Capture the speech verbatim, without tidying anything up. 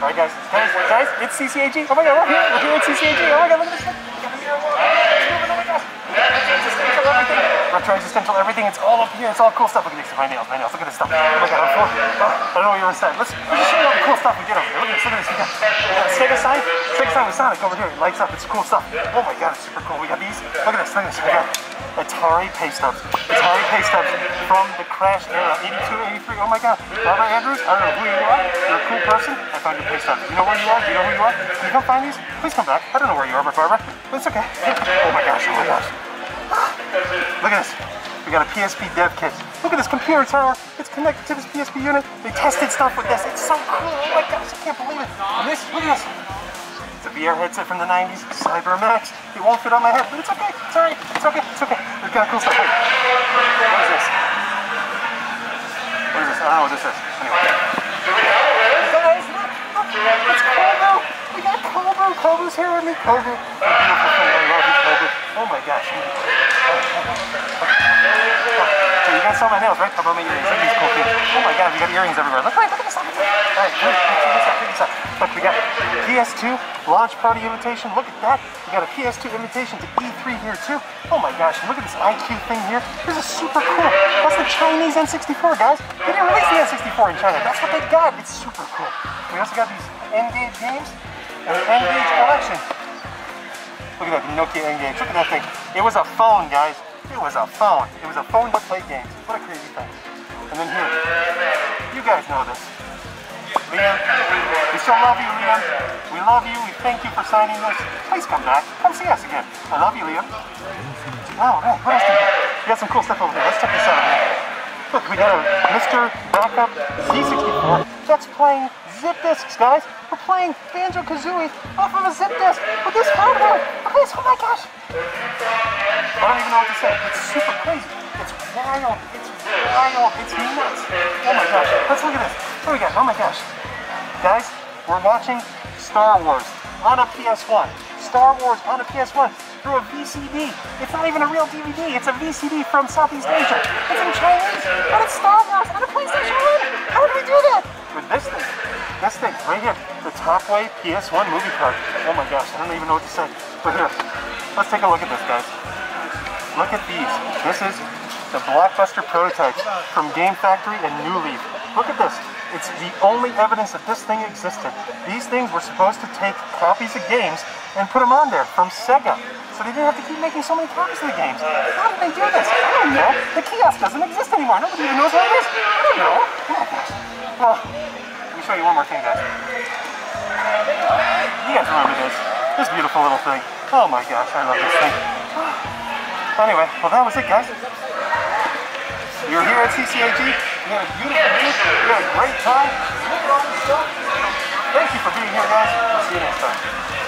All right, guys, guys, guys, it's C C A G. Oh my God, we're here. We're here at C C A G. Oh my God, look at this thing. Oh my gosh. Retro existential everything. It's all up here. It's all cool stuff. Look at these. My nails. My nails. Look at this stuff. Oh my God, I'm full. Oh, I don't know what you were saying. Let's, let's just show you all the cool stuff we did over here. Look at this. Look at this. We got, we got a Sega sign. Sega sign with Sonic over here. It lights up. It's cool stuff. Oh my God, it's super cool. We got these. Look at this. Look at this. We got Atari pay stubs. Atari pay stubs from the Crash era, eighty-two, eighty-three. Oh my God. Barbara Andrews, I don't know who you are. You're a cool person. I found your pay stubs. You know where you are? Do you know who you are? Can you come find these? Please come back. I don't know where you are, but Barbara. But it's okay. Oh my gosh. Oh my gosh. Look at this. We got a P S P dev kit. Look at this computer tower. It's connected to this P S P unit. They tested stuff with this. It's so cool. Oh my gosh, I can't believe it. And this, look at this. It's a V R headset from the nineties. CyberMax. It won't fit on my head, but it's okay. It's alright. It's okay. It's okay. We've got cool stuff. Wait. What is this? What is this? I don't know what this is. Anyway. Guys, look. Look. It's Kobu. We got Kobu. Kobu's here with me. Kobu. Beautiful thing. I love you, Kobu. Oh my gosh. So you guys saw my nails, right? How about my earrings? Look at these cool things. Oh my God, we got earrings everywhere. Look, wait, look at this. Alright, check this out, check this out. Look, we got P S two launch party invitation. Look at that. We got a P S two invitation to E three here too. Oh my gosh, and look at this I Q thing here. This is super cool. That's the Chinese N sixty-four, guys. They didn't release the N sixty-four in China. That's what they got. It's super cool. We also got these N-Gage games and an N-Gage collection. Look at that Nokia N-Gage. Look at that thing. It was a phone, guys. It was a phone. It was a phone that played games. What a crazy thing. And then here, you guys know this. Liam, we still love you, Liam. We love you. We thank you for signing this. Please come back. Come see us again. I love you, Liam. Oh, right. What else do we got? We got some cool stuff over here. Let's check this out. Look, we got a Mister Backup Z sixty-four. That's playing zip discs, guys. We're playing Banjo-Kazooie off of a zip disc with this hardware. Look at this. Oh my gosh. I don't even know what to say. It's super crazy. It's wild. It's wild. It's nuts. Oh my gosh. Let's look at this. What do we got? Oh my gosh. Guys, we're watching Star Wars on a P S one. Star Wars on a P S one through a V C D. It's not even a real D V D. It's a V C D from Southeast Asia. It's in Chinese, but it's Star Wars on a PlayStation one. How did we do that? With this thing. This thing right here. The Topway P S one movie card. Oh my gosh. I don't even know what to say. But here, let's take a look at this, guys. Look at these. This is the Blockbuster prototypes from Game Factory and New Leaf. Look at this. It's the only evidence that this thing existed. These things were supposed to take copies of games and put them on there from Sega. So they didn't have to keep making so many copies of the games. How did they do this? I don't know. The kiosk doesn't exist anymore. Nobody even knows what it is. I don't know. Oh my gosh. Well, let me show you one more thing, guys. You guys remember this. This beautiful little thing. Oh my gosh, I love this thing. Anyway, well that was it, guys. You're here at C C A G. We had a beautiful week. We had a great time. Look at all this stuff. Thank you for being here, guys. We'll see you next time.